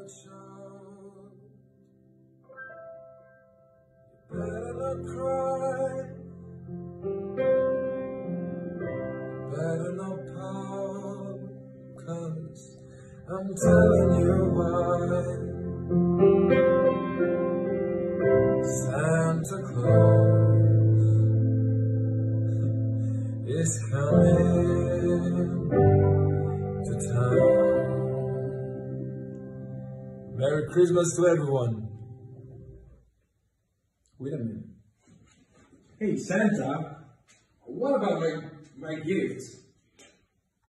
child. You better not cry. You better not pout, 'cause I'm telling you why. Santa Claus is coming to town. Merry Christmas to everyone. Wait a minute. Hey, Santa, what about my gifts?